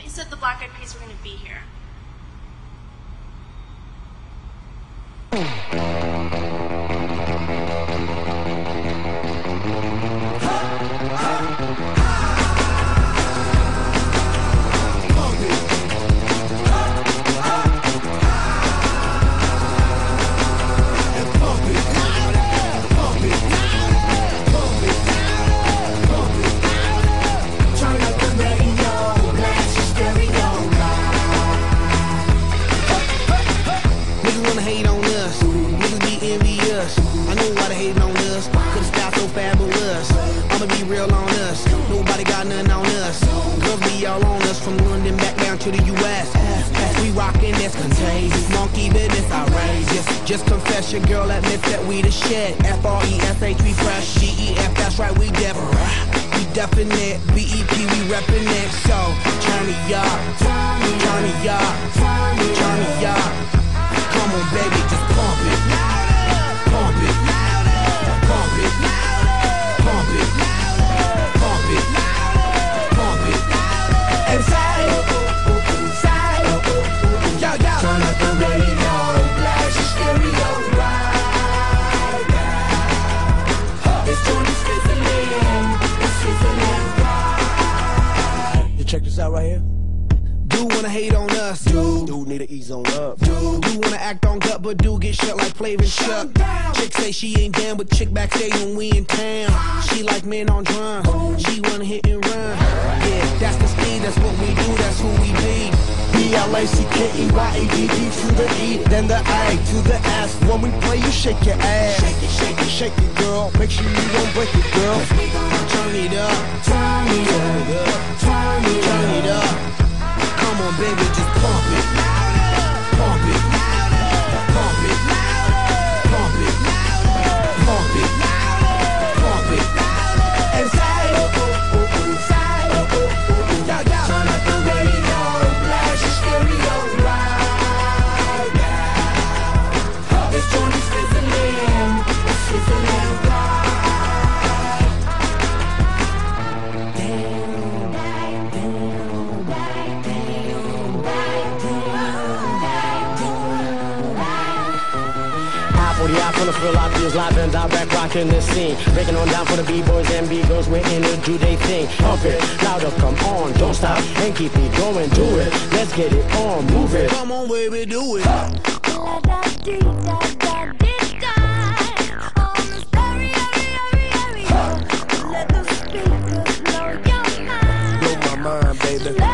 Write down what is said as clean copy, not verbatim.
thought you said the Black Eyed Peas were going to be here. From London back down to the U.S. We rockin' this contagious, monkey business outrageous. Just confess your girl admits that we the shit. F-R-E-S-H, we fresh. G-E-F, that's right, we definite. B-E-P, we reppin' it. So, turn me up, turn me up, turn me up. Come on, baby, just pump it. Pump it, pump it, pump it, pump it, pump it. Inside, turn up the radio, blast your stereo right now. This joint is sizzling, it's sizzling right. You check this out right here. Do wanna hate on us, dude need to ease on up, dude wanna act on gut, but do get shut like Flavor Chuck. Chick say she ain't down, but chick backstage when we in town. She like men on drum, she wanna hit and run. Yeah, that's the speed, that's what we do, that's who we be. B-L-A-C-K-E-Y-A-D-D to the E, then the A to the S. When we play, you shake your ass. Shake it, shake it, shake it, girl. Make sure you don't break it, girl. Turn it up, turn it up, turn it up. Come on, baby, just pump it. Pump it. Pump it. Pump it. Pump it. Pump it. Inside. Turn up the radio, blast your stereo right now. This joint is sizzling, it's sizzling right. I from the fill out these live and direct rocking the scene. Breaking on down for the B-boys and B-girls, we're in to do they thing. Pump it, louder, come on, don't stop and keep it going, do it. Let's get it on, move it. Come on, baby, do it. Blow my mind, baby.